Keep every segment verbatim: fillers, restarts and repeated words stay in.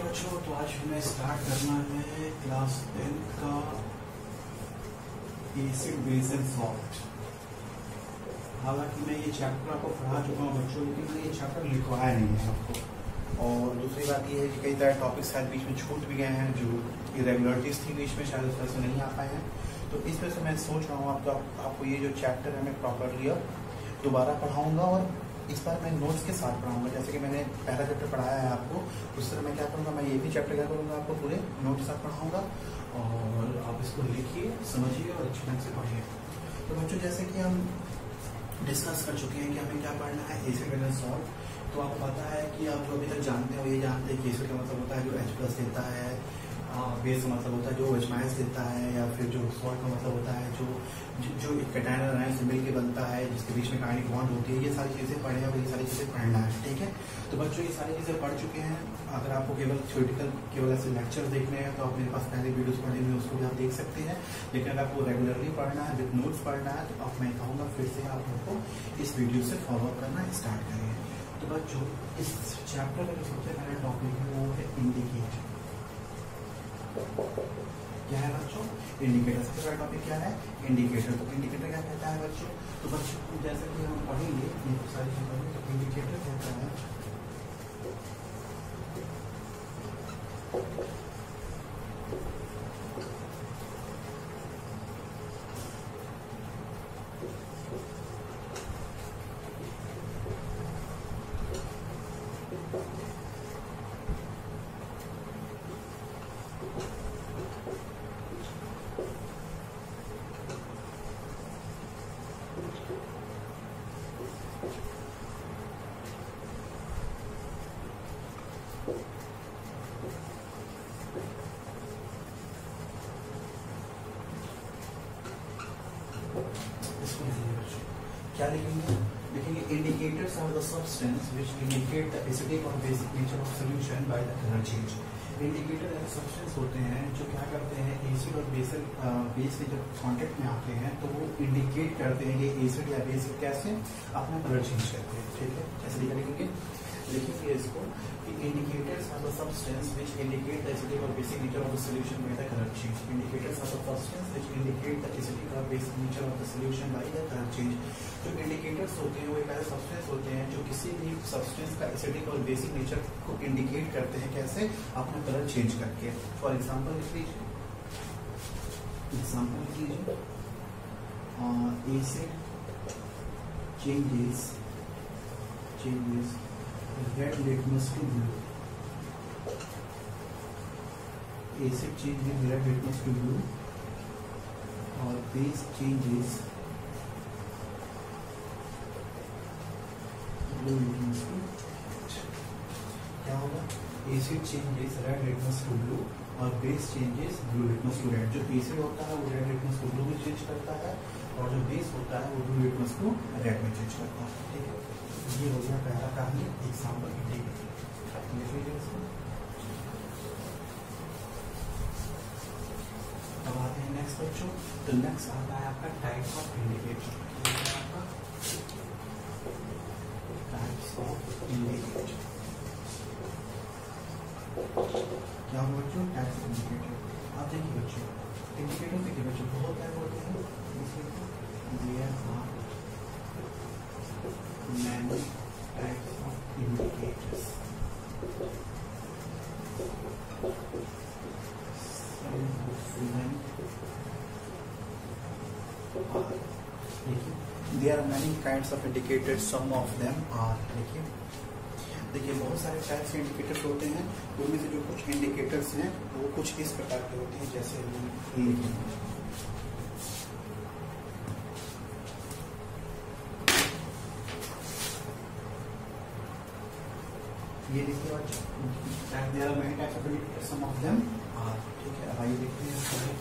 बच्चों, तो आज हमें स्टार्ट करना है क्लास टेंथ का एसिड बेस एंड सॉल्ट। हालांकि मैं ये चैप्टर आपको पढ़ा चुका हूँ बच्चों, लेकिन मैंने ये चैप्टर लिखवाया नहीं है आपको। और दूसरी बात ये है कि कई सारे टॉपिक्स शायद बीच में छूट भी गए हैं, जो इरेगुलरिटीज थी बीच में, शायद उस तरह से नहीं आ पाए हैं। तो इस वजह से मैं सोच रहा हूँ आप तो आप, आपको ये जो चैप्टर है मैं प्रॉपरली दोबारा पढ़ाऊंगा, और इस बार मैं नोट्स के साथ पढ़ाऊंगा। जैसे कि मैंने पहला चैप्टर पढ़ाया है आपको, उस तरह मैं क्या करूँगा, मैं ये भी चैप्टर क्या करूँगा, आपको पूरे नोट के साथ पढ़ाऊंगा और आप इसको लिखिए, समझिए और अच्छे ढंग से पढ़िए। तो बच्चों, जैसे कि हम डिस्कस कर चुके हैं कि हमें क्या पढ़ना है, एसिड एंड सॉल्ट। तो आपको पता है कि आप जो अभी तक जानते हो, ये जानते हैं कि एसिड का मतलब होता है जो H प्लस देता है, बेस का मतलब होता है जो H माइनस देता है, या फिर जो सॉल्ट का मतलब होता है जो जो एक कैटायन और आयन से मिलकर बनता है, जिसके बीच में काइनेटिक बॉन्ड होती है। ये सारी चीजें पढ़े और ये सारी चीजें पढ़ना है, ठीक है। तो बच्चों, ये सारी चीजें पढ़ चुके हैं। अगर आपको केवल थ्योरेटिकल केवल ऐसे लेक्चर देखने हैं तो आप मेरे पास पहले वीडियोस पढ़े हुए उसको भी आप देख सकते हैं। लेकिन अगर आपको रेगुलरली पढ़ना है, विद नोट्स पढ़ना है, तो आप मैं कहूँगा फिर से आप लोगों को इस वीडियो से फॉलो अप करना स्टार्ट करें। तो बच्चों, इस चैप्टर का जो सबसे पहला टॉपिक है वो है इंडिकेटर। क्या है बच्चों? इंडिकेटर। सबसे पहला टॉपिक क्या है? इंडिकेटर। तो इंडिकेटर क्या कहता है बच्चों? तो बच्चों, जैसे कि हम पढ़ेंगे ये सारी चीजें, तो इंडिकेटर कहता है क्या लिखेंगे? लिखेंगे indicators are the substance which indicate the acidic और basic nature of solution by the colour change. Indicator ऐसे सब्सटेंस होते हैं जो क्या करते हैं, एसिड और बेसिक बेस के जब कांटेक्ट में आते हैं तो वो इंडिकेट करते हैं कि एसिड या बेसिक कैसे अपना कलर चेंज करते हैं, ठीक है। ऐसे लिखेंगे लिखेंगे इसको कि indicators are the substance which indicate the acidic और basic nature of the solution by the colour change. Indicators are the substance which indicate the acidic और basic nature of the solution by the colour change. जो indicators होते हैं वो एक ऐसे substance होते हैं जो किसी भी सब्सटेंस का एसिडिक और बेसिक नेचर को इंडिकेट करते हैं, कैसे? अपना कलर चेंज करके। फॉर एग्जांपल लिख लीजिए, एग्जांपल लिख लीजिए, acid changes changes red litmus to blue. Acid changes red litmus to blue और base changes blue litmus to. क्या होगा? Acid changes red litmus to blue और base changes blue litmus to red. जो acid होता है वो red litmus to blue में change करता है, और जो बेस होता है वो ब्लू लिटमस टू रेड में चेंज करता है, ठीक है। ये हो गया पहला कहानी, एग्जाम्पल इंडिकेटर। अब आते हैं नेक्स्ट बच्चों। तो नेक्स्ट आता है आपका types of indicator. Types of indicator क्या हो बच्चों? Types of indicator. आप देखिए बच्चों, इंडिकेटर देखिए बच्चों बहुत टाइप होते हैं। Many types of indicators. Some of them are. There are many kinds of indicators. Some of them are. देखिए देखिए बहुत सारे टाइप्स के इंडिकेटर्स होते हैं। उनमें से जो कुछ इंडिकेटर्स हैं वो कुछ इस प्रकार के होते हैं, जैसे लिखेंगे ये देखिए बच्चों, there are many types of indicators, some of them are, ठीक है। अब आइए देखते हैं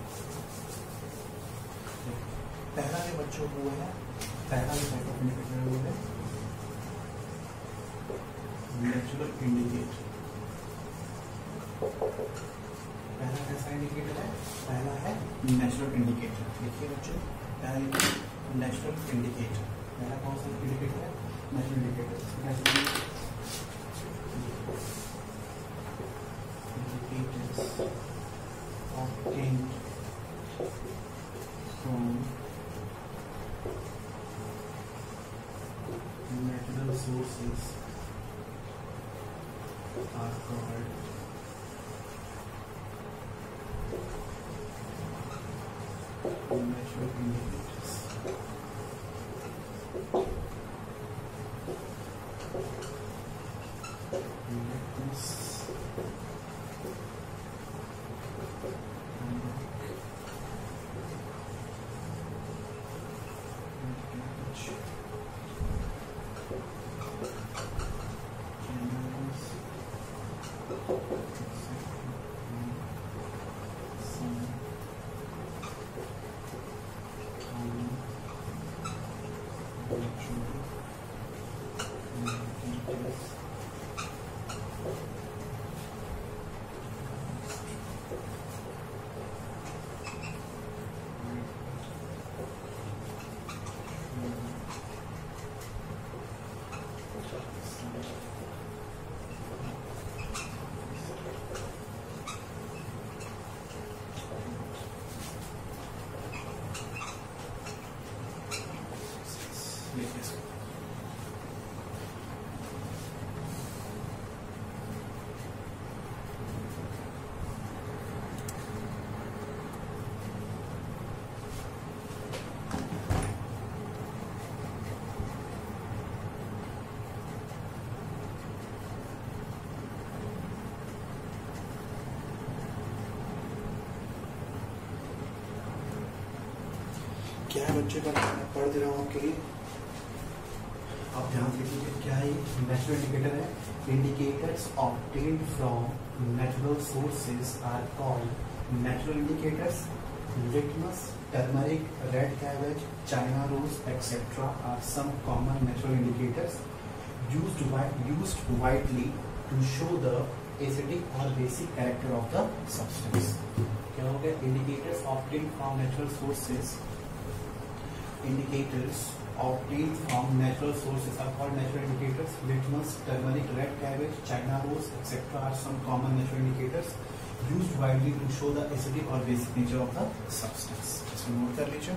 पहला जो बच्चों को है, पहला जो टाइप ऑफ इंडिकेटर वो है नेचुरल इंडिकेटर। पहला कैसा इंडिकेटर है? पहला है नेचुरल इंडिकेटर। देखिए बच्चों, पहला नेचुरल इंडिकेटर, पहला कौन सा इंडिकेटर है? Natural indicator. obtained from natural sources are called natural indicators. Litmus क्या है बच्चे का पढ़ दे रहा हूँ आपके लिए, आप ध्यान से लीजिए। क्या है? नेचुरल इंडिकेटर है। Indicators obtained from natural sources are called natural indicators. Litmus, turmeric, red cabbage, China rose etcetera are some common natural indicators used used widely to show the acidic or basic character of the substance. क्या हो गया? Indicators obtained from natural sources. Indicators obtained from natural sources are called natural indicators. Litmus, turmeric, red cabbage, China rose, et cetera are some common natural indicators used widely to show the acidic or basic nature of the substance. इसको note कर लीजिए।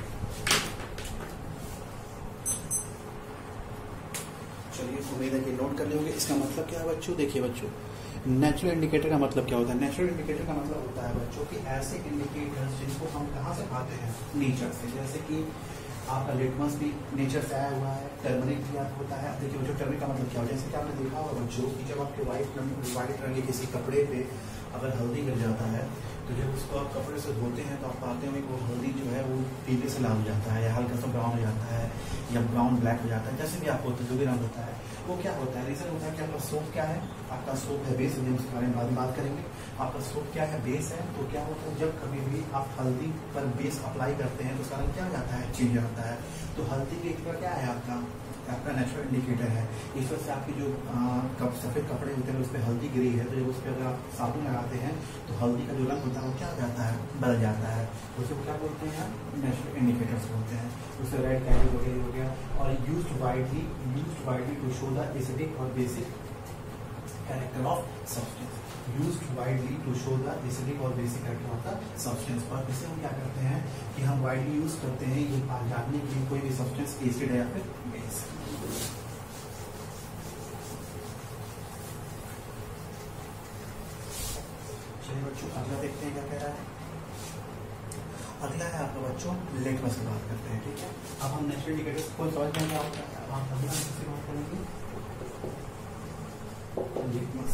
चलिए, उम्मीद है कि note कर लियोगे। इसका मतलब क्या है बच्चों? देखिए बच्चों, नेचुरल इंडिकेटर का मतलब क्या होता है? नेचुरल इंडिकेटर का मतलब होता है बच्चों कि ऐसे इंडिकेटर्स जिनको हम कहाँ से पाते हैं? नेचर से। जैसे कि आपका लिटमस भी नेचर से आया हुआ है, टर्मरिक भी आप होता है। देखिए बच्चों, टर्मरिक का मतलब क्या हो? जैसे कि आपने देखा होगा बच्चों कि जब आपके व्हाइट व्हाइट रंग के किसी कपड़े पे अगर हल्दी गिर जाता है तो जब उसको आप कपड़े से धोते हैं तो आप पाते हैं कि वो हल्दी जो है वो पीले से लाल हो जाता है या हल्का सा ब्राउन हो जाता है या ब्राउन ब्लैक हो जाता है। जैसे भी आपको होता है, जो भी रंग होता है वो क्या होता है? रीजन होता है कि आपका सोप क्या है? आपका सोप है बेस, हम उसके बारे में बाद में बात करेंगे। आपका सोप क्या है? बेस है। तो क्या होता है जब कभी भी आप हल्दी पर बेस अप्लाई करते हैं तो उसका रंग क्या हो जाता है? चेंज आता है। तो हल्दी के एक क्या है आपका आपका नेचुरल इंडिकेटर है। इस वजह से आपकी जो कप सफेद कपड़े होते हैं उस पर हल्दी गिरी है तो जब उस पर अगर आप साबुन लगाते हैं तो हल्दी का जो रंग होता है वो क्या हो जाता है? बदल जाता है। उसे क्या बोलते हैं? नेचुरल इंडिकेटर्स बोलते हैं। उसे रेड कैबेज वगैरह हो गया। और used widely used widely to show the acidic और basic character of substance. Used widely to show the acidic और basic character of the substance. और इसे हम क्या करते हैं कि हम वाइडली यूज करते हैं ये जानने के लिए कोई भी सब्सटेंस एसिड है या फिर बेस। चलिए बच्चों, अगला देखते हैं क्या कह रहा है। अगला है आपका बच्चों लिटमस की बात करते हैं। ठीक है, अब हम नेचुरल इंडिकेटर्स को समझ में क्या होता है। आप अगला किससे बात करेंगे? लिटमस।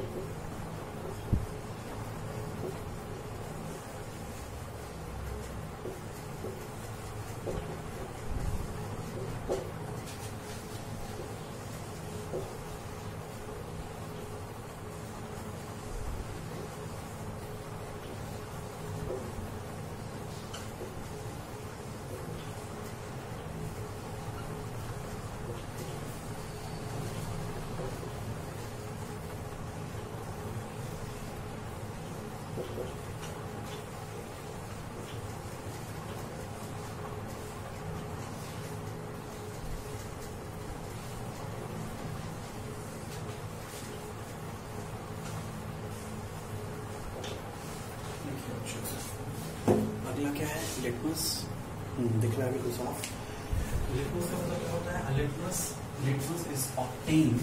अगला क्या है? लिटमस। दिख रहा है बिल्कुल साफ। लिटमस का मतलब क्या होता है? Litmus litmus is obtained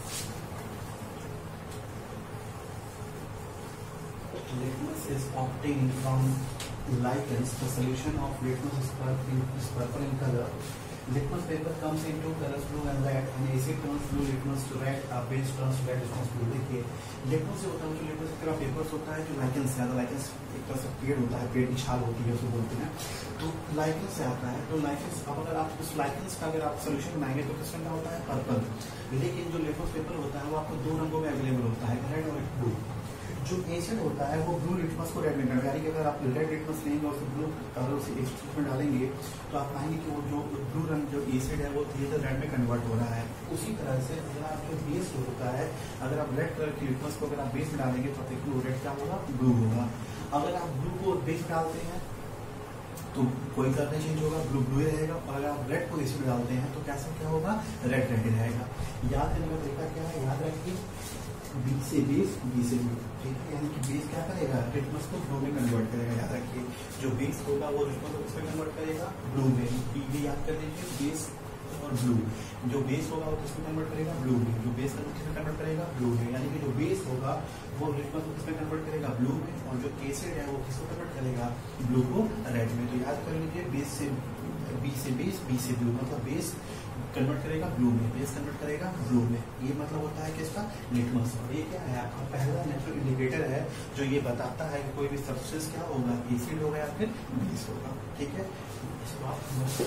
litmus is obtained from lichens. The solution of litmus is purple, is purple in color. Litmus paper comes in two colors, blue and red, and acid turns blue litmus to red, uh, base turns red litmus blue. देखिए litmus जो होता है, जो litmus की तरह papers होता है, जो लाइकेंस से आता है, लाइकेंस एक तरह से पेड़ होता है, पेड़ की छाल होती है उसे बोलते हैं, तो लाइकेंस से आता है। तो लाइकेंस, अब अगर आप उस लाइकेंस का अगर आप सोल्यूशन बनाएंगे तो किस रंग का होता है? पर्पल। लेकिन जो लिटमस पेपर होता है वो आपको दो रंगों में अवेलेबल होता है, रेड और ब्लू। जो एसिड होता है वो ब्लू लिटमस को रेड में कन्वर्ट, यानी कि अगर आप रेड लिटमस लेंगे और ब्लू कलर से एसिड में डालेंगे तो आप पाएंगे कि वो जो ब्लू रंग जो एसिड है वो धीरे धीरे रेड में कन्वर्ट हो रहा है। उसी तरह से अगर आप जो बेस होता है, अगर आप रेड कलर की लिटमस को अगर आप बेस में डालेंगे तो देखिए वो रेड क्या होगा? ब्लू होगा। अगर आप ब्लू को बेस में डालते हैं तो कोई कलर नहीं चेंज होगा, ब्लू ब्लू रहेगा। और अगर आप रेड को एसिड में डालते हैं तो कैसा क्या होगा? रेड रेड रहेगा। याद करने का तरीका क्या है? याद रखिए बी से बेस, बी से ब्लू, ठीक है। यानी कि बेस क्या करेगा? लिटमस को ब्लू में कन्वर्ट करेगा। याद रखिए जो बेस होगा वो लिटमस को किसमें कन्वर्ट करेगा? ब्लू में। बी भी याद कर लीजिए, बेस और ब्लू। जो बेस होगा वो किसमें कन्वर्ट करेगा? ब्लू में। जो बेस किसमें कन्वर्ट करेगा? ब्लू में। यानी कि जो बेस होगा वो लिटमस को किसमें कन्वर्ट करेगा? ब्लू में। और जो एसिड है वो किसको कन्वर्ट करेगा? ब्लू को रेड में। तो याद कर लीजिए बेस से बी से बेस, बी से ब्लू, मतलब बेस कन्वर्ट करेगा ब्लू में, बेस कन्वर्ट करेगा ब्लू में। ये मतलब होता है किसका? लिटमस। और ये क्या है? आपका पहला नेचुरल इंडिकेटर है जो ये बताता है कि कोई भी सब्सटेंस क्या होगा? एसिड होगा या फिर बेस होगा, ठीक है। इसको आप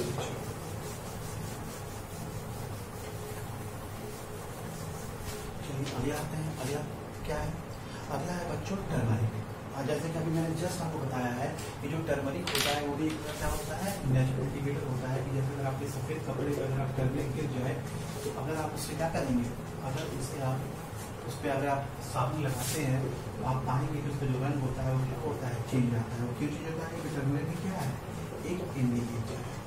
चलिए अगले आते हैं। अगला क्या है? अगला है बच्चों टर्मरिक। जैसे कि अभी मैंने जस्ट आपको बताया है कि जो टर्मरिक होता है वो भी क्या होता है? नेचुरल इंडिकेटर होता है। कि जैसे अगर आपके सफेद कपड़े पर अगर आप टर्मरिक गिर जाए तो अगर आप उससे क्या करेंगे? अगर उससे आप उस पर अगर आप साबुन लगाते हैं तो आप पाएंगे कि उसका जो रंग होता है वो क्या होता है? चेंज आता है। वो क्यों चेंज होता है? कि टर्मरिक क्या है? एक इंडिकेटर है।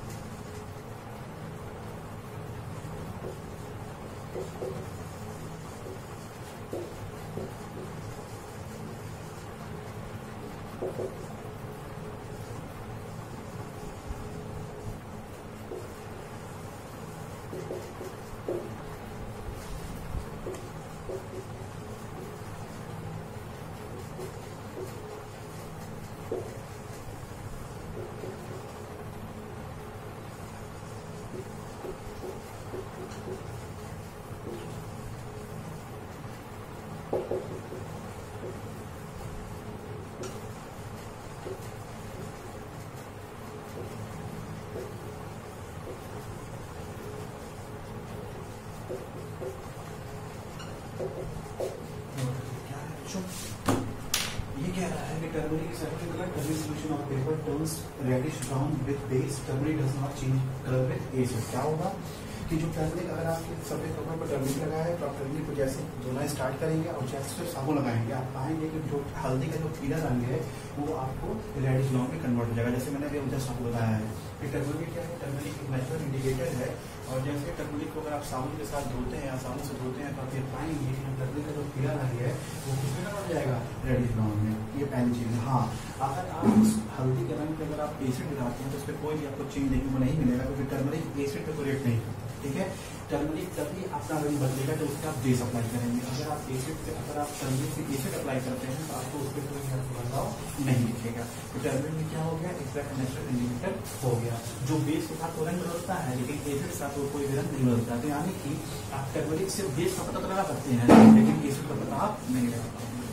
ये कह रहा है कि turmeric is effective color turmeric solution of paper turns reddish brown with base. Turmeric does not change color with age. क्या होगा कि जो टर्मरिक, अगर आपके सफेद कपड़े पर टर्मरिक लगा है तो आप टर्मरिक को जैसे धोना स्टार्ट करेंगे और जैसे साबुन लगाएंगे आप पाएंगे कि जो हल्दी का जो पीला रंग है वो आपको रेडिश ब्राउन में कन्वर्ट हो जाएगा। जैसे मैंने अभी जस्ट आपको बताया है कि टर्मरिक क्या है? टर्मरिक एक नेचुरल इंडिकेटर है। और जैसे टर्मरिक को अगर आप साबुन के साथ धोते हैं या साबुन से धोते हैं तो आप ये पाएंगे कि टर्मरिक का जो पीला रंग है वो किसमें कन्वर्ट हो जाएगा? रेडिश ब्राउन में। ये पहली चीज है। हाँ, अगर आप उस हल्दी के रंग पे अगर आप एसिड लगाते हैं तो उस पर कोई भी आपको चेंज देखने को नहीं मिलेगा क्योंकि टर्मरिक एसिड पे कोरिलेट नहीं करता, ठीक है। टर्मरिक तभी अपना रंग बदलेगा जब उसका आप बेस अप्लाई करेंगे। अगर आप एसिड से अगर आप टर्मरिक से एसिड अप्लाई करते हैं तो आपको उस पर कोई बदलाव नहीं दिखेगा। तो टर्मरिक में क्या हो गया, इसका नेचुरल इंडिकेटर हो गया। जो बेस के साथ तो रंग बदलता है लेकिन एसिड के साथ वो कोई रंग नहीं बदलता। तो यानी कि आप टर्मरिक से बेस का पता तो लगा सकते हैं लेकिन एसिड का पता आप नहीं लगा पाएंगे।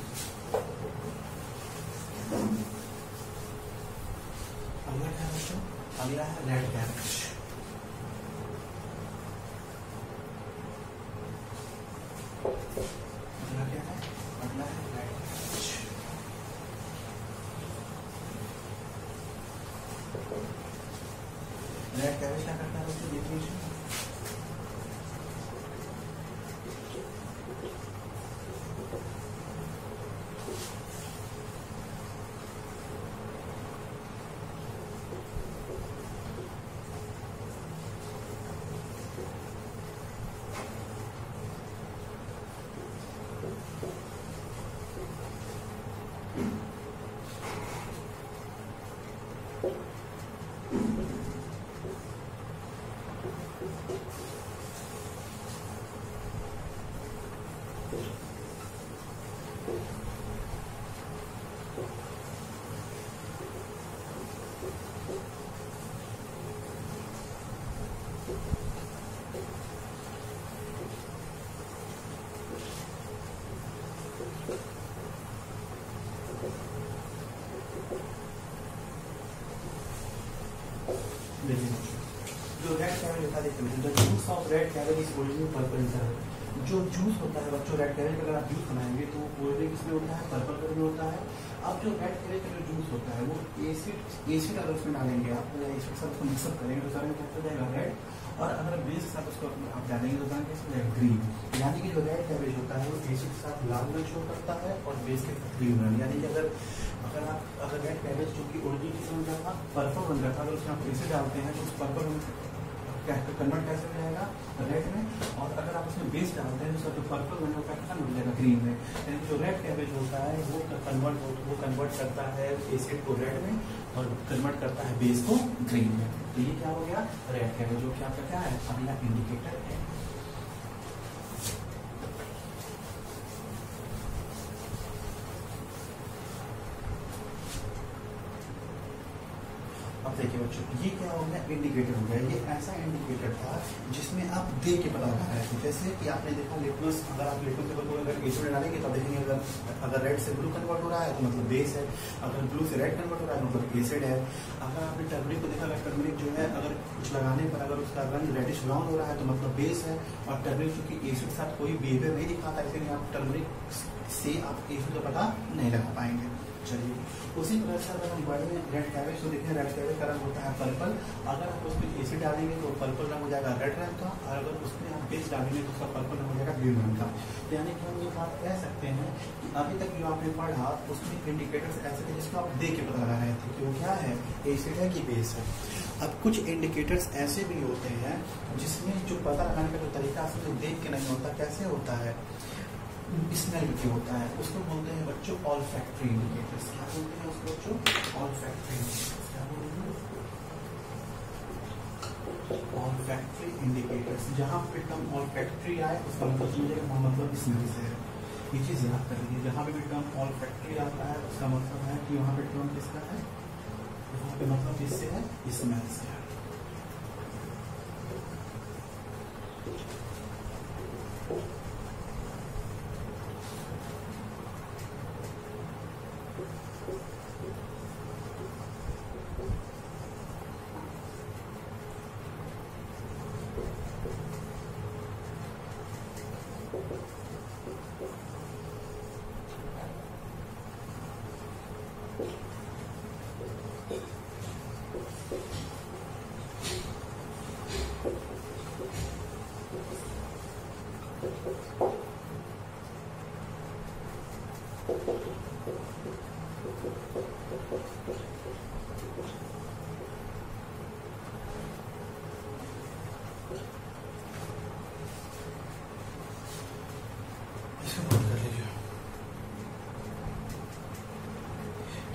अगला क्या बच्चों, अगला है रेड कैबेज। अगला क्या है, अगला है रेड कैबेज। रेड कैबेज क्या करता है दोस्तों, देख लीजिए। जो रेड कैबेज होता है, the juice of red cabbage is original purple in colour. जो जूस होता है बच्चों रेड कैबेज का, अगर आप जूस बनाएंगे तो ओरिजिनल किसमें होता है, पर्पल कलर में होता है। अब जो रेड कैबेज का जो जूस होता है वो एसिड एसिड अगर उसमें डालेंगे आप, एसिड के साथ उसको मिक्सअप करेंगे तो सारे क्या हो जाएगा रेड, और अगर बेस के साथ उसको आप डालेंगे तो कैसे हो जाएगा ग्रीन। यानी कि जो रेड कैबेज होता है वो एसिड के साथ लाल रंग शो करता है और बेस के साथ ग्रीन रंग। यानी कि अगर अगर आप अगर रेड कैबेज जो कि ओरिजिनल किस रंग का था, पर्पल रंग का था, अगर उसमें आप एसिड डालते हैं तो उस पर्पल रंग कन्वर्ट कैसे हो जाएगा रेड में, और अगर आप उसमें बेस डालते हैं तो सर जो पर्पल रंग होता है कन्वर्ट हो जाएगा ग्रीन में। यानी जो रेड कैबेज होता है वो कन्वर्ट वो कन्वर्ट करता है एसिड को रेड में और कन्वर्ट करता है बेस को ग्रीन में। तो ये क्या हो गया, रेड कैबेज, जो कि आपका क्या है, अगला इंडिकेटर है। अब देखिए बच्चों, ये क्या हो गया, इंडिकेटर हो गया। ये ऐसा इंडिकेटर था जिसमें आप दे के पता लगा रहे थे। जैसे कि आपने देखा लिटमस, अगर आप लिटमस पेपर को अगर एसिड में डालेंगे तो देखेंगे अगर अगर रेड से ब्लू कन्वर्ट हो रहा है तो मतलब बेस है, अगर ब्लू से रेड कन्वर्ट हो रहा है तो मतलब एसिड है। अगर आपने टर्मरिक को देखा, अगर टर्मरिक जो है अगर कुछ लगाने पर अगर उसका रंग रेडिश ब्राउन हो रहा है तो मतलब बेस है। और टर्मरिक चूंकि एसिड के साथ कोई बिहेवियर नहीं दिखाता, इसलिए आप टर्मरिक से आप एसिड का पता नहीं लगा पाएंगे। चलिए उसी तरह से अगर हम बड़े में रेड कैबेज को देखें, रेड कैबेज का रंग होता है पर्पल। अगर आप उसमें एसिड डालेंगे तो पर्पल रंग हो जाएगा रेड रंग का, और अगर उसमें आप बेस डालेंगे तो उसका पर्पल रंग हो जाएगा ग्रीन रंग का। यानी कि हम ये बात कह सकते हैं कि अभी तक जो आपने पढ़ा उसमें इंडिकेटर्स ऐसे थे जिसको आप देख के पता लगा रहे थे कि वो क्या है, एसिड है कि बेस है। अब कुछ इंडिकेटर्स ऐसे भी होते हैं जिसमें जो पता लगाने का जो तरीका है देख के नहीं होता, कैसे होता है, स्मेल के होता है, उसको बोलते हैं बच्चों ऑल्फैक्टरी इंडिकेटर्स। क्या बोलते हैं उसको बच्चों, ऑल्फैक्टरी इंडिकेटर्स। क्या बोलते हैं, ऑल्फैक्टरी इंडिकेटर्स। जहां पे टर्म ऑल्फैक्टरी आए उसका मतलब समझिएगा मतलब स्मेल से है। ये चीज याद कर लीजिए, जहां पे भी टर्म ऑल्फैक्टरी आता है उसका मतलब है कि वहां पे टर्म किसका है, वहां पे मतलब किससे है, स्मेल से है।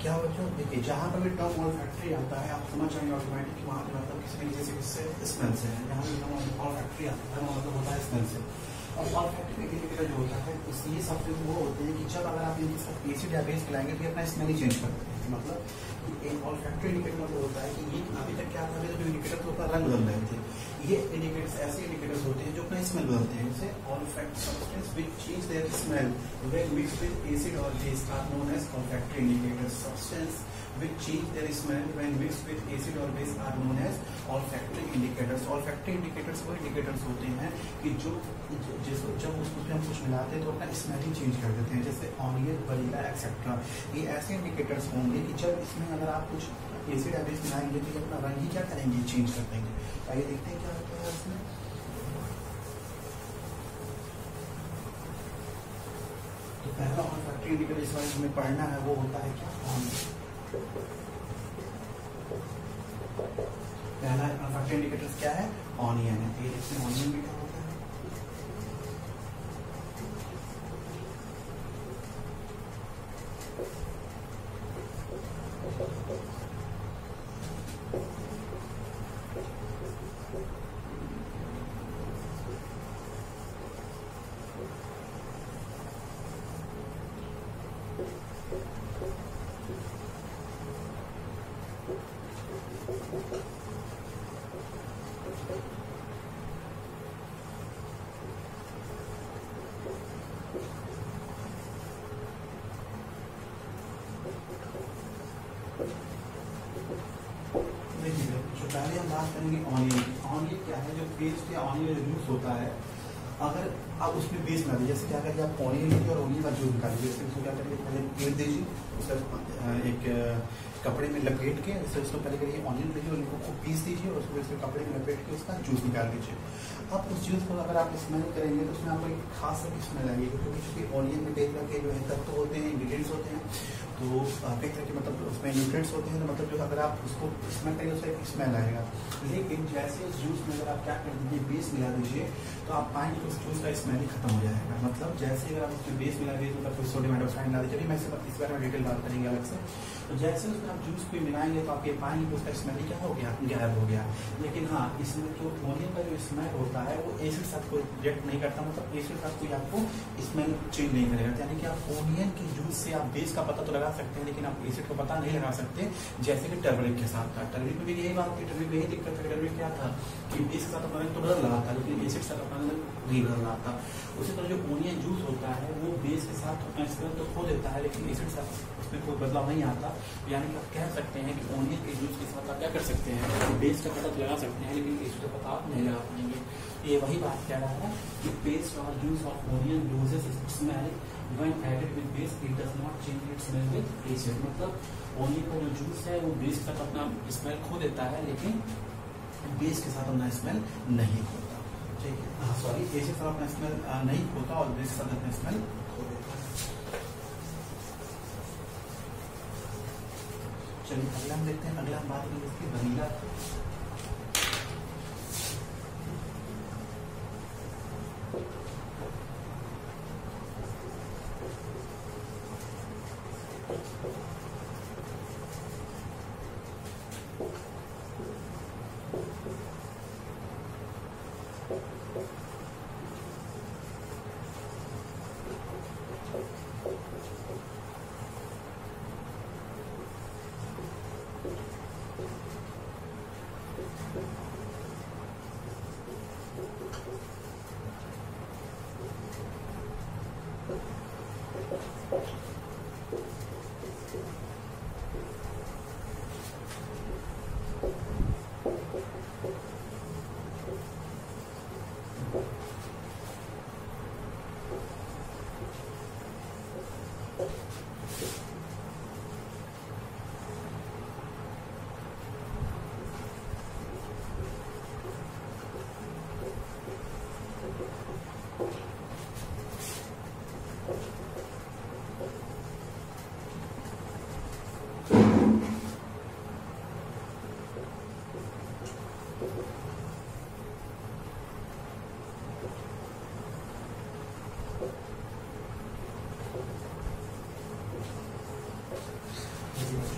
क्या बच्चों देखिए, जहाँ पर भी टर्म ऑल्फैक्टरी आता है आप समझ जाएंगे ऑटोमेटिक कि वहाँ पे मतलब किसी न किसी से स्मेल से है। जहाँ भी टर्म ऑल्फैक्टरी आता है मतलब होता है स्मेल से। और ऑल्फैक्टरी इंडिकेटर जो होता है इस ये सब वो होते हैं कि जब अगर आप इनके साथ एसिड या बेस मिलाएंगे तो अपना स्मेल ही चेंज कर देते हैं। मतलब एक ऑल्फैक्टरी इंडिकेटर मतलब होता है कि ये अभी तक क्या था, जो इंडिकेटर तो अपना रंग बदल रहे थे, ये इंडिकेटर्स ऐसे इंडिकेटर्स होते हैं जो अपना स्मेल बदलते हैं। जैसे olfact substance which change their smell when mixed with acid और base are known as olfactory indicators. Substance which change their smell when mixed with acid or base are known as olfactory indicators. olfactory indicators वो indicators होते हैं कि जो जैसे जब उसमें हम कुछ मिलाते हैं तो अपना स्मेल ही चेंज कर देते हैं, जैसे ऑनियन, वनीला एक्सेट्रा। ये ऐसे इंडिकेटर्स होंगे कि जब इसमें अगर आप कुछ एसिड या बेस मिलाएंगे तो ये अपना रंग ही क्या करेंगे, चेंज कर देंगे। आइए देखते हैं क्या होता है इसमें। तो पहला olfactory indicator इस बारे में हमें पढ़ना है वो होता है क्या, ऑनियन। पहला olfactory इंडिकेटर्स क्या है, ऑनियन है। ये इसमें ऑनियन भी क्या होता है, पहले हम बात करेंगे ऑनियन की। ऑनियन क्या है, जो पेस्ट या ऑनियन जूस होता है, अगर आप उसमें बेस मिला दीजिए, जैसे क्या करिए आप ऑनियन लीजिए और ऑनियन का जूस निकालिए। जैसे उसको क्या करिए, पहले पेट दीजिए, उसका एक कपड़े में लपेट के, जैसे उसको पहले करिए ऑनियन लीजिए और उनको खूब पीस दीजिए और उसको इसके कपड़े में लपेट के उसका जूस निकाल दीजिए। अब उस जूस को अगर आप स्मेल करेंगे तो उसमें आपको एक खास तरह की स्मेल आएगी, क्योंकि चूंकि ऑनियन में कई तरह के जो है तत्व होते हैं, इंग्रीडियंट्स होते हैं, तो कई तरह के मतलब उसमें न्यूट्रिएंट्स होते हैं, तो मतलब जो अगर आप उसको स्मेल करेंगे उसका एक स्मेल आएगा। लेकिन जैसे उस जूस में अगर आप क्या कर दीजिए, बेस मिला दीजिए, तो आप पाएंगे कि उस जूस का स्मेल ही खत्म हो जाएगा। मतलब जैसे अगर आप उसमें बेस मिला दीजिए तो कोई सोडियम हाइड्रोक्साइड मिला दीजिए, मैं इस बारे में डिटेल बात करेंगे अलग से। तो जैसे उसमें आप जूस को मिलाएंगे तो आप ये पाएंगे कि उसका स्मेल ही क्या हो गया, गायब हो गया। लेकिन हाँ, इसमें जो ऑनियन का जो स्मेल होता है वो एसिड साथ कोई रिएक्ट नहीं करता, मतलब एसिड साथ कोई आपको स्मेल चेंज नहीं करेगा। यानी कि आप ऑनियन के जूस से आप बेस का पता तो लगा सकते हैं, लेकिन आप एसिड का पता नहीं लगा सकते, जैसे कि टर्मरिक के साथ था। टर्मरिक में भी यही बात थी, टर्मरिक में यही दिक्कत है। टर्मरिक क्या था कि बेस के साथ अपना रंग तो बदल रहा था, लेकिन एसिड के साथ अपना रंग नहीं बदल रहा था। उसी तरह जो ऑनियन जूस होता है वो बेस के साथ अपना स्मेल तो खो देता है, लेकिन एसिड के साथ उसमें कोई बदलाव नहीं आता। यानी कि आप कह सकते हैं कि ऑनियन के जूस के साथ आप क्या कर सकते हैं, बेस का पता लगा सकते हैं, लेकिन एसिड का पता आप नहीं लगा पाएंगे। ये वही बात कह रहा है कि पेस्ट और juice of onion loses its smell when added with base, it does not change its smell with acid. मतलब ऑनियन का जो जूस है वो बेस के साथ अपना स्मेल खो देता है, लेकिन बेस के साथ अपना स्मेल नहीं खोता। ठीक है, हाँ सॉरी, एसिड के साथ अपना स्मेल नहीं खोता और बेस के साथ अपना स्मेल खो देता है। चलिए अगला हम देखते हैं। अगला हम बात करेंगे इसकी वनीला।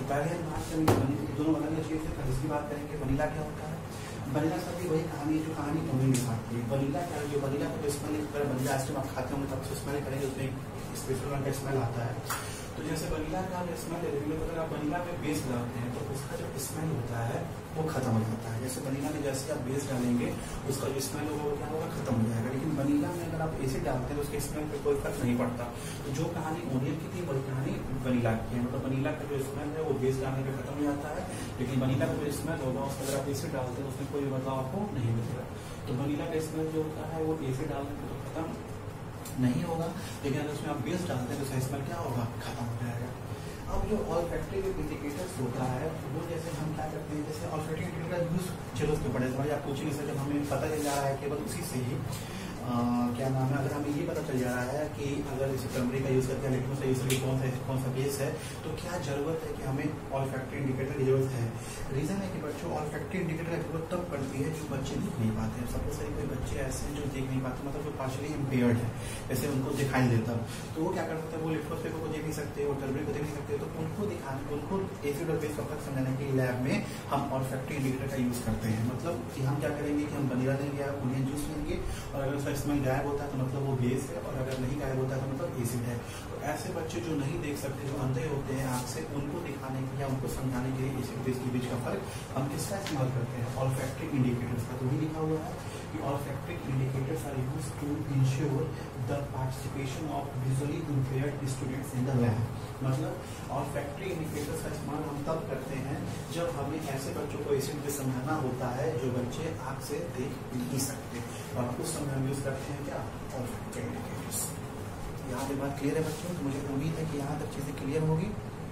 पहले हम बात करेंगे वनीला, दोनों अलग अलग चीज़ है, फिर इसकी बात करेंगे वनीला क्या होता है। वनीला सर भी वही कहानी है जो कहानी उन्हीं में खाती है। वनीला क्या है, जो वनीला को स्मेल अगर वनीला आइसक्रीम आप खाते होंगे तब से स्मेल करेंगे, उसमें स्पेशल का स्मेल आता है। तो जैसे वनीला का स्मेल रेगुलर अगर आप वनीला में बेस डालते हैं तो उसका जो स्मेल होता है वो खत्म हो जाता है। जैसे वनीला में जैसे आप बेस डालेंगे उसका जो स्मेल होगा वो क्या होगा, खत्म हो जाएगा। लेकिन वनीला में अगर आप एसिड डालते हैं तो उसके स्मेल पे कोई फर्क नहीं पड़ता। तो जो कहानी ओनियन की थी वही कहानी वनीला की है। मतलब वनीला का जो स्मेल है वो बेस डालने पे खत्म हो जाता है, लेकिन वनीला का जो स्मेल होगा उसमें अगर आप एसिड डालते हैं तो उसमें कोई बदलाव आपको नहीं मिलेगा। तो वनीला का स्मेल जो होता है वो एसिड डालने पे तो खत्म नहीं होगा, लेकिन अगर उसमें आप बेस डालते हैं तो उसका स्मेल क्या होगा, खत्म हो जाएगा। अब जो ऑल्फैक्टरी इंडिकेटर्स होता है वो जैसे हम क्या करते हैं, जैसे ऑल्फैक्टरी इंडिकेटर यूज चलो उसके पड़े समझ आप पूछेंगे सर जब हमें पता चल जा रहा है केवल उसी से ही आ, क्या नाम है, अगर हमें ये पता चल जा रहा है कि अगर इसे टर्मरिक का यूज करते हैं लेकिन यूज करके कौन सा कौन सा बेस है, तो क्या जरूरत है कि हमें ऑल्फैक्टरी इंडिकेटर की जरूरत है। रीजन है कि बच्चों ऑल्फैक्टरी इंडिकेटर की जरूरत तब पड़ती है जो बच्चे देख नहीं पाते हैं। सपोज करिए कोई बच्चे ऐसे हैं जो देख नहीं पाते, मतलब जो पार्शली इम्पेयर्ड है, जैसे उनको दिखाई देता, तो वो क्या कर सकते हैं, वो लिप्टोस पेपर को देख नहीं सकते, वो टर्मरिक को देख नहीं सकते, तो उनको दिखाने उनको एसिड और बेस का फर्क समझाने के लिए लैब में हम ऑल्फैक्टरी इंडिकेटर का यूज करते हैं। मतलब कि हम क्या करेंगे कि हम वनीला लेंगे या ओनियन जूस लेंगे और अगर उसका स्मेल गायब होता है तो मतलब वो बेस है, और अगर नहीं गायब होता है तो मतलब एसिड है। तो ऐसे बच्चे जो नहीं देख सकते, जो अंधे होते हैं आंख से, उनको दिखाने के या उनको समझाने के लिए एसिड बेस के बीच का फर्क हम किसका इस्तेमाल करते हैं, ऑल्फैक्टरी इंडिकेटर्स का। तो भी लिखा हुआ है कि olfactory indicators are used to ensure the participation of visually impaired students in the lab. मतलब ऑल्फैक्टरी इंडिकेटर्स का इस्तेमाल हम तब करते हैं जब हमें ऐसे बच्चों को एसिड बेस समझाना होता है जो बच्चे आंख से देख नहीं सकते, और उस समय हम यूज करते हैं क्या, ऑल्फैक्टरी इंडिकेटर्स। यहाँ पे बात क्लियर है बच्चों, तो मुझे उम्मीद है कि यहाँ तक चीजें क्लियर होगी।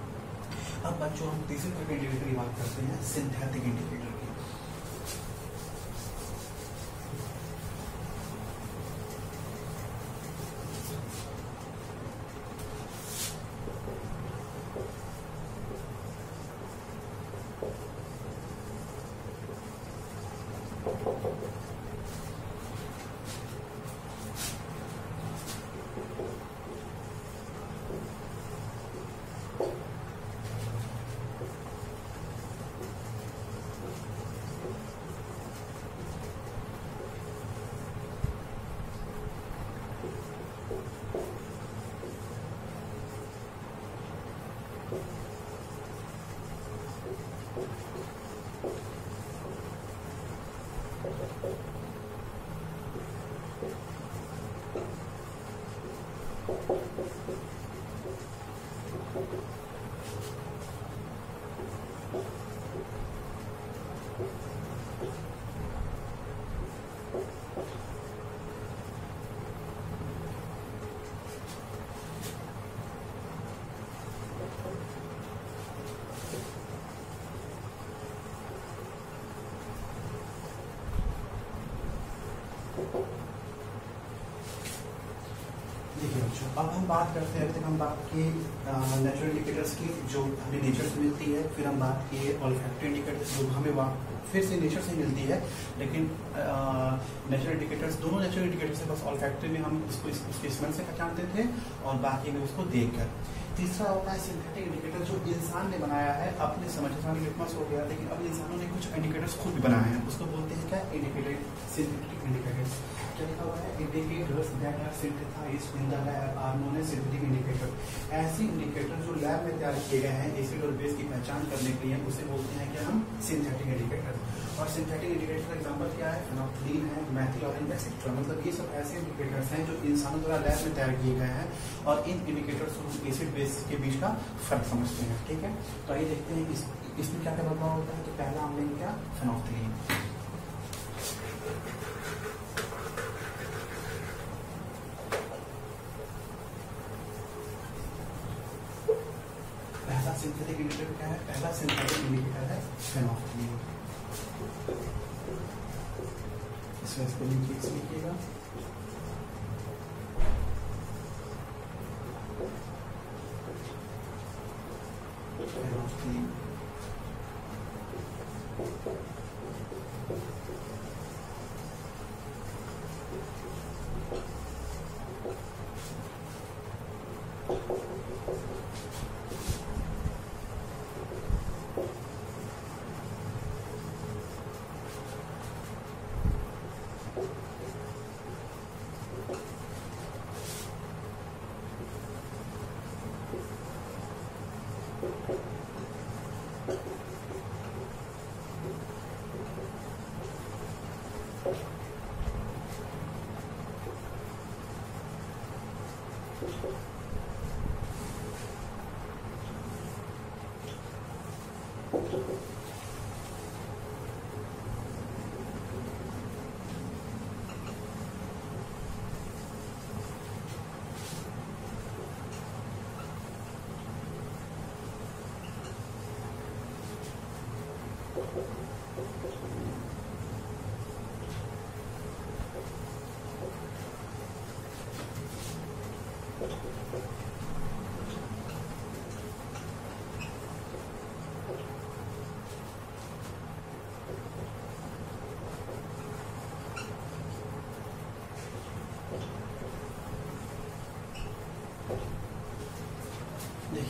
अब बच्चों हम तीसरे तरह के इंडिकेटर की बात करते हैं, सिंथेटिक इंडिकेटर की। देखिए बच्चों, अब हम बात करते हैं, अभी तक हम बात की नेचुरल इंडिकेटर्स की जो हमें नेचर से मिलती है, फिर हम बात किए ऑल्फैक्टरी इंडिकेटर्स जो हमें फिर से नेचर से मिलती है, लेकिन नेचुरल इंडिकेटर्स दोनों नेचुरल इंडिकेटर्स है, बस ऑल्फैक्टरी में हम इसको उसके स्मेल से पहचानते थे और बाकी में उसको देखकर। तीसरा होता है सिंथेटिक इंडिकेटर जो इंसान ने बनाया है अपने समझ से, लिटमस हो गया, लेकिन अब इंसानों ने कुछ इंडिकेटर्स खुद भी बनाए हैं, उसको बोलते हैं क्या, इंडिकेटेड सिंथेटिक इंडिकेटर्स। क्या लिखा हुआ है, indicators that are synthesised in the lab are known as synthetic indicator. ऐसे इंडिकेटर जो लैब में तैयार किए गए हैं एसिड और बेस की पहचान करने के लिए, उसे बोलते हैं क्या हम, सिंथेटिक इंडिकेटर। और सिंथेटिक इंडिकेटर का एग्जांपल क्या है, फेनोल्फथालीन है, मेथिल ऑरेंज एक्सेट्रा। मतलब ये सब ऐसे इंडिकेटर्स हैं जो इंसानों द्वारा लैब में तैयार किए गए हैं, और इन इंडिकेटर्स को एसिड बेस के बीच का फर्क समझते हैं। ठीक है, तो आइए देखते हैं इस इसमें क्या क्या बदलाव होता है। तो पहला हम लेंगे क्या, फेनोल्फथालीन। पहला सिंथेटिक इंडिकेटर क्या है, पहला सिंथेटिक इंडिकेटर है फेनोल्फथालीन। इसमें स्पेलिंग ठीक से लिखिएगा, फेनोल्फथालीन।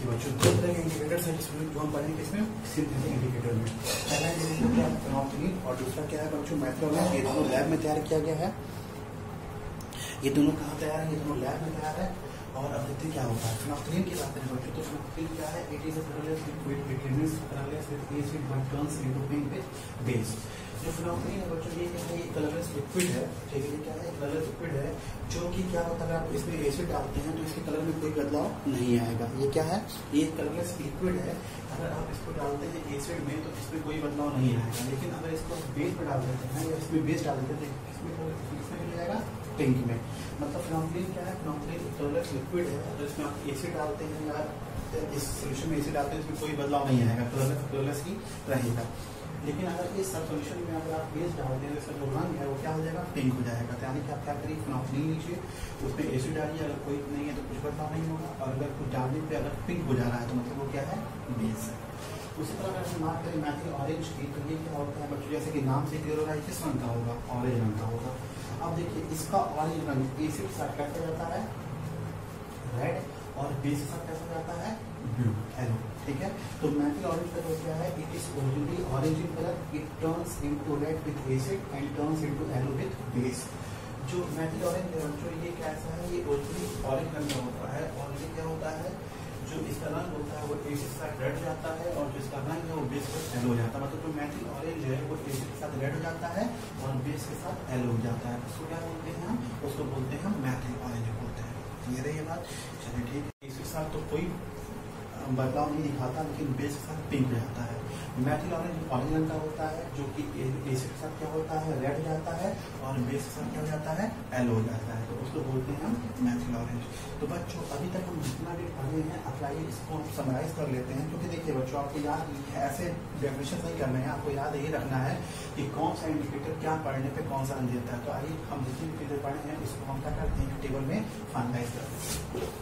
देखिए बच्चों, दो तरह के इंडिकेटर्स हैं जिसमें जो हम पढ़ेंगे इसमें सिंथेटिक इंडिकेटर में। पहला इंडिकेटर क्या है, फेनोल्फथालीन, और दूसरा क्या है बच्चों, मेथनॉल। ये दोनों लैब में तैयार किया गया है। ये दोनों कहाँ तैयार है, ये दोनों लैब में तैयार है। और अब देखते हैं क्या होता है। फेनोल्फथालीन की बात करें बच्चों, तो फेनोल्फथालीन क्या है, it is a colourless liquid, it remains colourless with acid but turns into pink with base. जो फेनोल्फथालीन है बच्चों, ये क्या है, ये कलरलेस लिक्विड है, ठीक है। ये क्या है, कलरलेस लिक्विड है, जो कि क्या होता है, अगर आप इसमें एसिड डालते हैं तो इसके कलर में कोई बदलाव नहीं आएगा। ये क्या है, ये कलरलेस लिक्विड है, अगर आप इसको डालते हैं एसिड में तो इसमें कोई बदलाव नहीं आएगा। लेकिन अगर इसको बेस में डाल देते हैं या इसमें बेस डाल देते हैं तो इसमें इसमें मिल जाएगा पिंक में। मतलब फेनोल्फथालीन क्या है, फेनोल्फथालीन कलरलेस लिक्विड है, अगर इसमें आप एसिड डालते हैं या इस सोल्यूशन में एसिड डालते हैं इसमें कोई बदलाव नहीं आएगा, कलरलेस कलरलेस ही रहेगा। लेकिन अगर इस सब सोल्यूशन में अगर आप बेस डालते हैं तो इसका जो रंग है वो क्या हो जाएगा, पिंक हो जाएगा। तो यानी कि आप क्या करिए, फेनोल्फथालीन लीजिए, उसमें एसिड डालिए, अगर कोई नहीं है तो कुछ बदलाव नहीं होगा, और अगर कुछ डालने पे अगर पिंक हो जा रहा है तो मतलब वो क्या है, बेस है। उसी तरह अगर हम बात करें मैथिल ऑरेंज की, तो ये क्या होता है बच्चों, जैसे कि नाम से क्लियर हो रहा है किस रंग का होगा, ऑरेंज रंग का होगा। अब देखिए इसका ऑरेंज रंग एसिड के साथ कैसा जाता है, रेड, और बेस के साथ कैसा जाता है, ब्लू, येलो, ठीक है। तो मैथिल ऑरेंज का जो क्या है, it is originally orange in colour, it turns into red with acid and turns into yellow with base. जो मैथिल ऑरेंज है बच्चों, ये कैसा है, ये ओरिजिनली ऑरेंज रंग का होता है, और ये क्या होता है, जो इसका रंग होता है वो एसिड के साथ रेड जाता है, और जो इसका रंग है वो बेस के साथ येलो हो जाता है। मतलब जो मैथिल ऑरेंज है वो एसिड के साथ रेड हो जाता है और बेस के साथ येलो हो जाता है। उसको क्या बोलते हैं हम, उसको बोलते हैं हम मैथिल ऑरेंज बोलते हैं। क्लियर है ये बात, चलिए ठीक है। इसके साथ तो कोई बदलाव नहीं दिखाता, लेकिन बेस के साथ पिंक हो जाता है। मैथिल ऑरेंज ऑरेंज रंग का होता है, जो कि एसिड के साथ क्या होता है, रेड हो जाता है, और बेस के साथ क्या हो जाता है, येलो हो जाता है। तो उसको बोलते हैं हम मैथिल ऑरेंज। तो बच्चों अभी तक हम जितना भी पढ़े हैं अप्लाई इसको हम समराइज कर लेते हैं, क्योंकि देखिए बच्चों आपको याद ऐसे डेफिनेशन नहीं करना है, आपको याद यही रखना है कि कौन सा इंडिकेटर क्या पढ़ने पे कौन सा रंग देता है। तो आइए हम जितनी भी चीजें पढ़े हैं इसको हम क्या करते हैं, टेबल में फाइनलाइज करते हैं।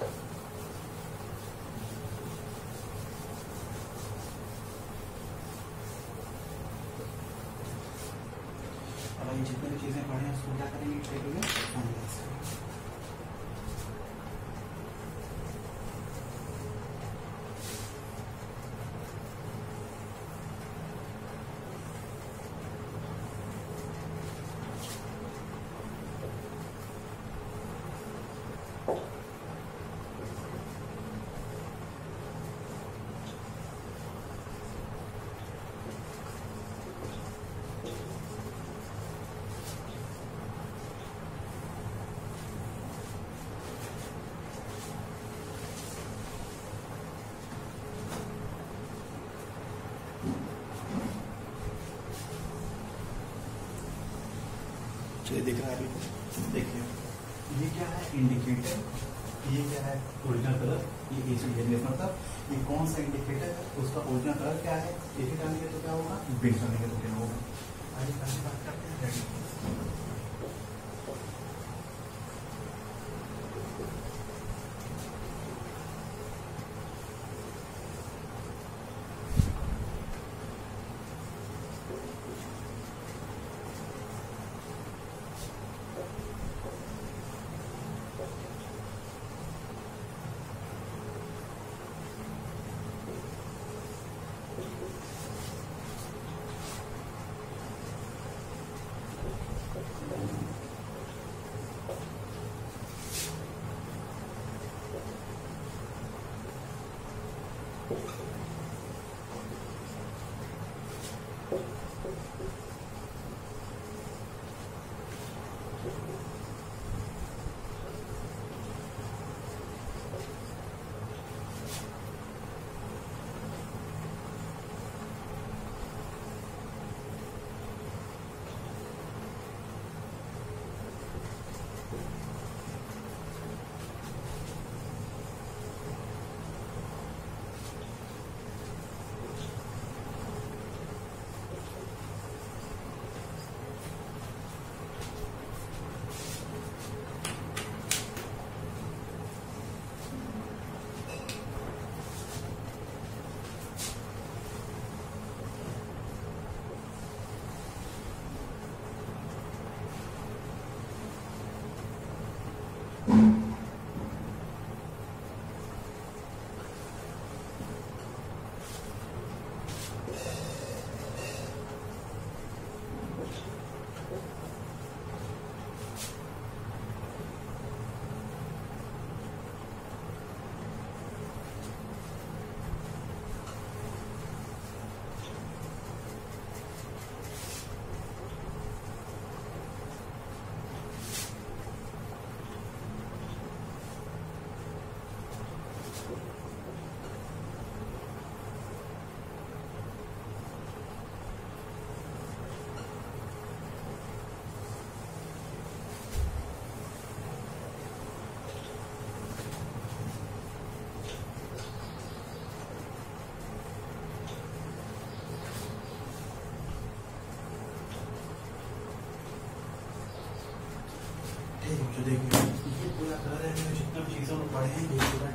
अब ये जितनी भी चीजें पढ़े हैं उसको क्या करेंगे, टेबल में फाइनलाइज करेंगे। चलिए दिख रहा है अभी, देखिए ये क्या है, इंडिकेटर, ये क्या है, ओरिजिनल कलर, ये एसिड है। मतलब ये कौन सा इंडिकेटर है, उसका ओरिजिनल कलर क्या है, एसिड डालेंगे तो क्या होगा, बेस डालेंगे तो क्या होगा। आइए पहले बात करते हैं रेड।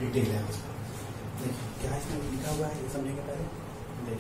डिटेल है उसका। देखिए क्या इसमें लिखा हुआ है ये समझेंगे पहले।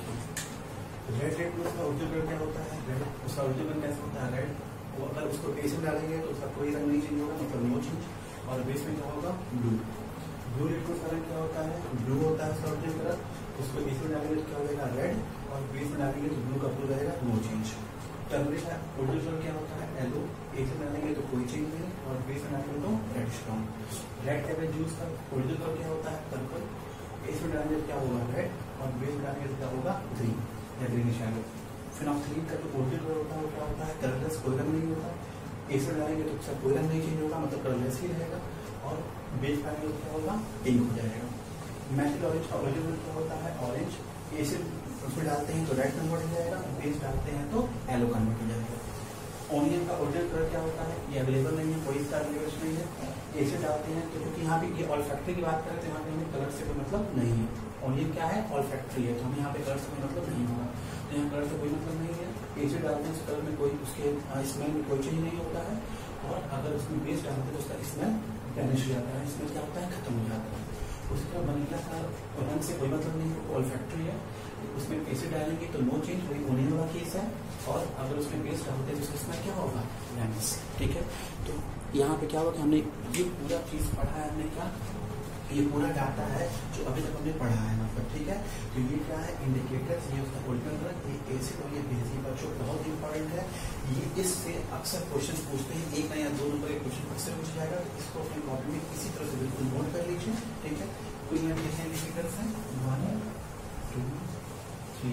देखिए रेड रेड में उसका ओरिजिनल कलर क्या होता है, रेड, उसका ओरिजिनल कलर कैसे होता है, रेड। वो अगर उसको बेस में डालेंगे तो उसका कोई रंग नहीं चेंज होगा, मतलब नो चेंज। और बेस में क्या होगा, ब्लू। ब्लू रेड का रंग क्या होता है, ब्लू होता है उसका ओरिजिनल कलर। उसको बेस में डालेंगे तो क्या हो जाएगा, रेड, और बेस में डालेंगे तो ब्लू का ब्लू रहेगा, नो चेंज। टर्मरिक का ओरिजिनल कलर क्या होता है, येलो। बेस में डालेंगे तो कोई चेंज नहीं, और बेस में डालेंगे तो red stone. Red cabbage juice का ओरिजिनल कलर क्या होता है, पर्पल। बेस में डालेंगे तो क्या होगा, रेड, और बेस में डालेंगे तो क्या होगा, ग्रीन या ग्रीन शैलो। फिनोक्सिलिन का जो ओरिजिनल कलर होता है वो क्या होता है, कलरलेस, कोई रंग नहीं होता। बेस में डालेंगे तो उसका कोई रंग नहीं चेंज होगा, मतलब कलरलेस ही रहेगा। और बेस डालेंगे तो क्या होगा, पिंक हो जाएगा। मैथिल ऑरेंज का ओरिजिनल क्या होता है, ऑरेंज। एसिड उसमें डालते हैं तो रेड कन्वर्ट हो जाएगा, बेस डालते हैं तो येलो कन्वर्ट हो जाएगा। ऑनियन का ओरिजिनल कलर क्या होता है, ये अवेलेबल नहीं है, कोई इसका अवेलेबल नहीं है। एसिड डालते हैं तो क्योंकि यहाँ पे ये ऑल्फैक्टरी की बात करें तो यहाँ पे हमें कलर से कोई मतलब नहीं है। ऑनियन क्या है, ऑल्फैक्टरी है, तो हमें यहाँ पे कलर से कोई मतलब नहीं होगा, तो यहाँ कलर से कोई मतलब नहीं है। एसिड डालते हैं तो कलर में कोई, उसके स्मेल में कोई चेंज नहीं होता है। और अगर उसमें बेस डालते हैं तो उसका स्मेल वैनिश हो जाता है, स्मेल क्या होता है, खत्म हो जाता है। उसका वनीला का रंग से कोई मतलब नहीं है, ऑल्फैक्टरी है। उसमें एसिड डालेंगे तो नो चेंज, वही ओनियन वाला केस है। और अगर उसमें बेस डालते हैं तो उसका स्मेल क्या होगा, वैनिश। ठीक है, तो यहाँ पे क्या होगा कि हमने ये पूरा चीज पढ़ा है, हमने क्या, ये पूरा डाटा है जो अभी तक हमने पढ़ा है मतलब। ठीक है, तो ये क्या है, इंडिकेटर्स, ये उसका ओरिजिनल कलर, ये एसिड और ये बेस, ये बच्चों बहुत इंपॉर्टेंट है। ये इससे अक्सर क्वेश्चन पूछते हैं, एक ना या दो नंबर के क्वेश्चन अक्सर पूछ जाएगा, तो इसको अपने कॉपी में इसी तरह से बिल्कुल नोट कर लीजिए। ठीक है, तो यहाँ कितने इंडिकेटर्स हैं, one, two, three,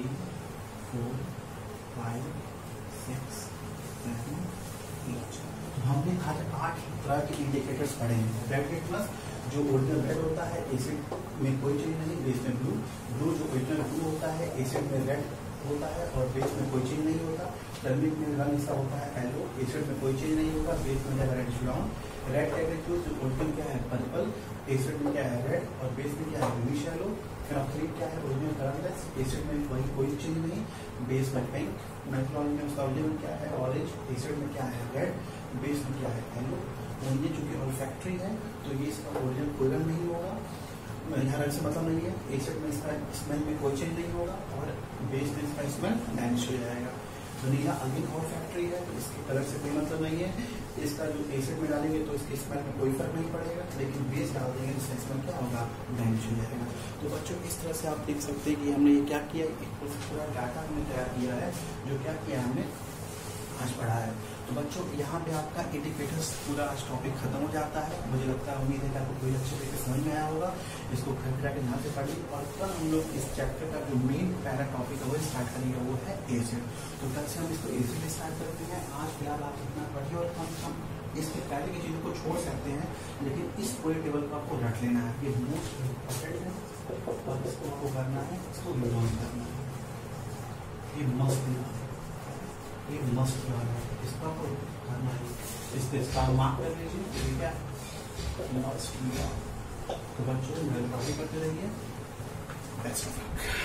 four, five, six, seven, eight. हमने आज आठ तरह के इंडिकेटर्स पढ़े हैं। रेड रेड प्लस जो ओरिजिनल रेड होता है, एसिड में कोई चेंज नहीं, बेस में ब्लू। ब्लू जो ओरिजिनल ब्लू होता है, एसिड में रेड होता है, और बेस में कोई चेंज नहीं होता। टर्मरिक में रंग इसका होता है येलो, एसिड में कोई चेंज नहीं होगा, बेस में red brown. Red cabbage juice जो ओरिजिनल क्या है, पर्पल। एसिड में क्या है, रेड, और बेस में क्या है, ग्रीनिश येलो। फिनोक्सिलिन क्या है, ओरिजिनल कलरलेस, एसिड में कोई कोई चेंज नहीं, बेस में पिंक। मैथिल में उसका ओरिजिनल क्या है, ऑरेंज। एसिड में क्या है, रेड, बेस में क्या है, येलो। और ये चूंकि ऑल्फैक्टरी है तो ये इसका ओरिजिनल कोई रंग नहीं होगा, यहाँ रंग से मतलब नहीं है। एसिड में इसका स्मेल में कोई चेंज नहीं होगा, और बेस में इसका स्मेल वैनिश हो जाएगा। वनीला अगेन ऑल्फैक्टरी है, तो इसके कलर से कोई मतलब नहीं है। इसका जो एसिड में डालेंगे तो इसके स्मेल में कोई फर्क नहीं पड़ेगा, लेकिन बेस डाल देंगे तो इसका स्मेल क्या होगा, वैनिश हो जाएगा। तो बच्चों इस तरह से आप देख सकते हैं कि हमने ये क्या किया, एक पूरा डाटा हमने तैयार किया है, जो क्या किया हमने आज पढ़ा है। तो बच्चों यहाँ पे आपका इंडिकेटर्स पूरा आज टॉपिक खत्म हो जाता है। मुझे लगता है, उम्मीद है कि आपको कोई अच्छे तरीके समझ में आया होगा। इसको घर जाकर ध्यान से पढ़िए, और कल हम लोग इस चैप्टर का जो मेन पैरा टॉपिक है वो स्टार्ट करेंगे, वो है एसिड। तो कल से हम इसको एसिड स्टार्ट करते हैं। आज फिलहाल आप इतना पढ़िए, और हम हम इसके पहले की चीज़ों को छोड़ सकते हैं, लेकिन इस पूरे टेबल को आपको रख लेना है, ये मोस्ट इम्पोर्टेंट है, और इसको आपको करना है, इसको रिजॉल्व करना है। ये मस्त ये मस्त है, इसका तो करना है, इस पे इसका मार्क कर लीजिए, ठीक है। तो बच्चों मेरे कॉपी करते रहिए। Best of luck.